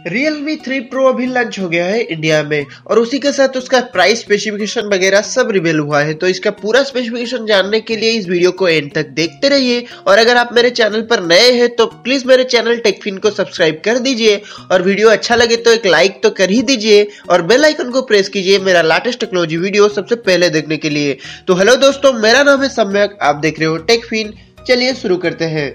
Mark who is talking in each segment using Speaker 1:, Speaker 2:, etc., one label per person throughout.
Speaker 1: Realme 3 Pro अभी launch हो गया है इंडिया में और उसी के साथ उसका प्राइस स्पेसिफिकेशन वगैरह सब रिवील हुआ है। तो इसका पूरा स्पेसिफिकेशन जानने के लिए इस वीडियो को एंड तक देखते रहिए। और अगर आप मेरे चैनल पर नए हैं तो प्लीज मेरे चैनल टेकफिन को सब्सक्राइब कर दीजिए और वीडियो अच्छा लगे तो एक लाइक तो कर ही दीजिए और बेल आइकन को प्रेस कीजिए मेरा लेटेस्ट टेक्नोलॉजी वीडियो सबसे पहले देखने के लिए। तो हेलो दोस्तों, मेरा नाम है सम्यक, आप देख रहे हो टेकफिन। चलिए शुरू करते हैं।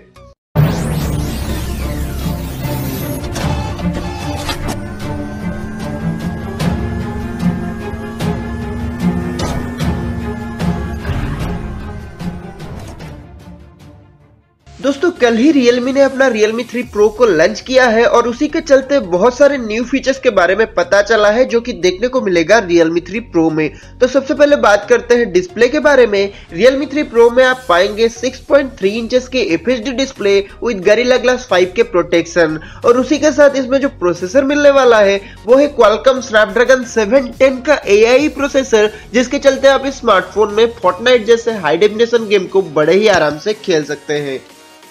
Speaker 1: दोस्तों, कल ही Realme ने अपना Realme 3 Pro को लॉन्च किया है और उसी के चलते बहुत सारे न्यू फीचर्स के बारे में पता चला है जो कि देखने को मिलेगा Realme 3 Pro में। तो सबसे पहले बात करते हैं डिस्प्ले के बारे में। Realme 3 Pro में आप पाएंगे 6.3 इंचेस के FHD display with Gorilla Glass 5 के प्रोटेक्शन और उसी के साथ इसमें जो प्रोसेसर मिलने वाला है वो है Qualcomm Snapdragon 710 का AI प्रोसेसर, जिसके चलते आप इस स्मार्टफोन में Fortnite जैसे हाई डेफिनेशन गेम को बड़े ही आराम से खेल सकते हैं।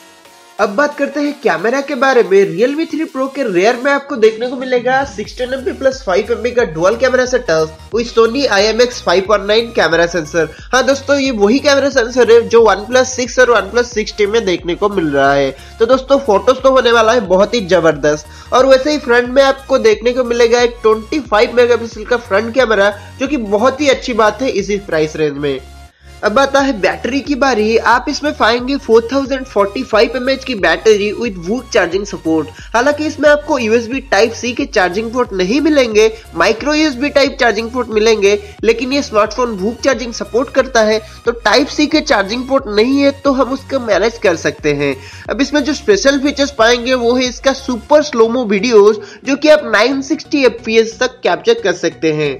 Speaker 1: अब बात करते हैं कैमरा के बारे में। Realme 3 Pro के रेयर में आपको देखने को मिलेगा 16MP प्लस 5MP का dual camera setup with Sony IMX519 camera sensor. हाँ दोस्तों, ये वही कैमरा सेंसर है जो OnePlus 6 और OnePlus 6T में देखने को मिल रहा है। तो दोस्तों, फोटोज तो होने वाला है बहुत ही जबरदस्त। और वैसे ही फ्रंट में आपको देखने को मिलेगा एक 25 मेगापिक्सल का फ्रंट कैमरा, जो कि बहुत ही अच्छी बात है इसी प्राइस रेंज में। अब आता है बैटरी की बारी। आप इसमें पाएंगे 4045 mAh की battery with VOOC charging support. हालांकि इसमें आपको USB टाइप C के चार्जिंग पोर्ट नहीं मिलेंगे, micro USB type charging port मिलेंगे, लेकिन ये स्मार्टफोन VOOC चार्जिंग सपोर्ट करता है तो टाइप C के चार्जिंग पोर्ट नहीं है तो हम उसको मैनेज कर सकते हैं। अब इसमें जो स्पेशल फीचर्स पाएंगे वो है इसका सुपर स्लोमो वीडियोस, जो कि आप 960 FPS तक कैप्चर कर सकते हैं।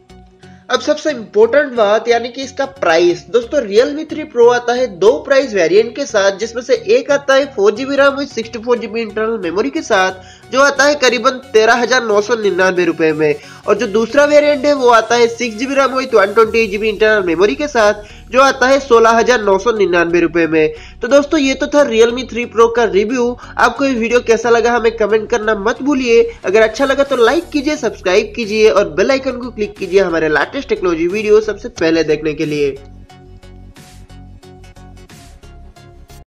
Speaker 1: अब सबसे इंपॉर्टेंट बात यानी कि इसका प्राइस। दोस्तों, Realme 3 Pro आता है दो प्राइस वेरिएंट के साथ, जिसमें से एक आता है 4GB RAM with 64GB internal memory के साथ, जो आता है करीबन 13,999 रुपए में, और जो दूसरा वेरिएंट है वो आता है 6GB RAM with 128GB internal memory के साथ, जो आता है 16,999 रुपए में। तो दोस्तों, ये तो था Realme 3 Pro का रिव्यू। आपको ये वीडियो कैसा लगा हमें कमेंट करना मत भूलिए। अगर अच्छा लगा तो लाइक कीजिए, सब्सक्राइब कीजिए और बेल आइकन को क्लिक कीजिए हमारे लेटेस्ट टेक्नोलॉजी वीडियो सबसे पहले देखने के लिए।